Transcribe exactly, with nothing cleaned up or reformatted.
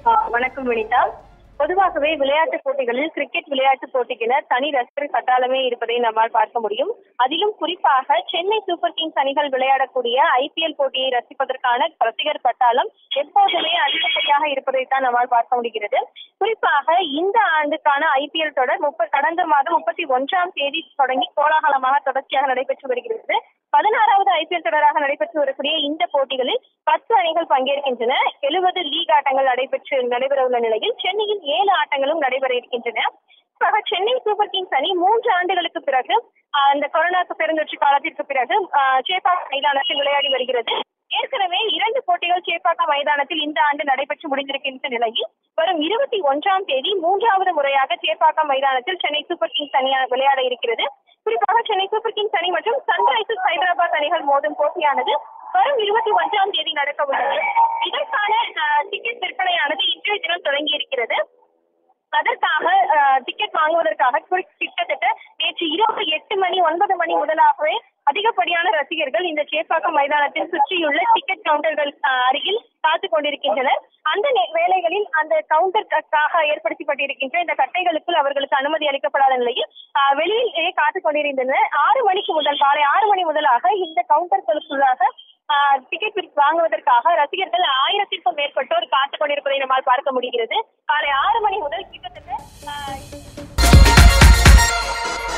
ஆ, வணக்கம் வினிதா. பொதுவாகவே விளையாட்டுப் போட்டிகளில் கிரிக்கெட் விளையாட்டுப் போட்டிக்கென தனி ரசிகர் பட்டாளமே இருப்பதை நம்மால் பார்க்க முடியும். அதிலும் குறிப்பாக சென்னை சூப்பர் கிங்ஸ் அணிகள் விளையாடக்கூடிய ஐபிஎல் போட்டியை ரசிப்பதற்கான ரசிகர் பட்டாளம் எப்போதுமே அதிகப்படியாக இருப்பதைத்தான் நம்மால் பார்க்க முடிகிறது. குறிப்பாக இந்த ஆண்டுக்கான ஐபிஎல் தொடர் முப்ப கடந்த மாதம் முப்பத்தி ஒன்றாம் தேதி தொடங்கி கோலாகலமாக தொடர்ச்சியாக நடைபெற்று வருகிறது. பதினாறாவது ஐபிஎல் தொடராக நடைபெற்று வரக்கூடிய இந்த போட்டிகளில் பத்து அணிகள் பங்கேற்கின்றன. எழுபது லீக் ஆட்டங்கள் நடைபெற்று நடைபெற உள்ள நிலையில் சென்னையில் ஏழு ஆட்டங்களும் நடைபெற இருக்கின்றன. சென்னை சூப்பர் கிங்ஸ் அணி மூன்று ஆண்டுகளுக்கு பிறகு அந்த கொரோனா பெருந்தொற்று காலத்திற்கு பிறகு சேப்பாக்கம் மைதானத்தில் விளையாடி வருகிறது. ஏற்கனவே இரண்டு போட்டிகள் சேப்பாக்கம் மைதானத்தில் இந்த ஆண்டு நடைபெற்று முடிந்திருக்கின்ற நிலையில் வரும் இருபத்தி ஒன்றாம் தேதி மூன்றாவது முறையாக சேப்பாக்கம் மைதானத்தில் சென்னை சூப்பர் கிங்ஸ் அணி விளையாட இருக்கிறது. குறிப்பாக சென்னை சூப்பர் கிங்ஸ் அணி மற்றும் சன்ரைசர்ஸ் ஹைதராபாத் அணிகள் மோதும் போட்டியானது வரும் இருபத்தி ஒன்றாம் தேதி நடக்க உள்ளது. இதற்கான டிக்கெட் விற்பனையானது இன்றைய தினம் தொடங்கி இருக்கிறது. அதற்காக டிக்கெட் வாங்குவதற்காக கிட்டத்தட்ட நேற்று இரவு எட்டு மணி ஒன்பது மணி முதலாகவே அதிகப்படியான ரசிகர்கள் இந்த சேப்பாக்கம் மைதானத்தில் சுற்றியுள்ள டிக்கெட் கவுண்டர்கள் அருகில் காத்துக் கொண்டிருக்கின்றனர். அந்த வேளைகளில் அந்த கவுண்டருக்காக ஏற்படுத்தப்பட்டிருக்கின்ற இந்த கட்டைகளுக்குள் அவர்களுக்கு அனுமதி அளிக்கப்படாத நிலையில் வெளியிலேயே காத்துக் கொண்டிருந்தனர். ஆறு மணிக்கு முதல் காலை ஆறு மணி முதலாக இந்த கவுண்டர்களுக்குள்ளாக டிக்கெட் வாங்குவதற்காக ரசிகர்கள் ஆயிரத்திற்கும் மேற்பட்டோர் காத்துக் கொண்டிருப்பதை நம்மால் பார்க்க முடிகிறது. காலை ஆறு மணி முதல் கிட்டத்தட்ட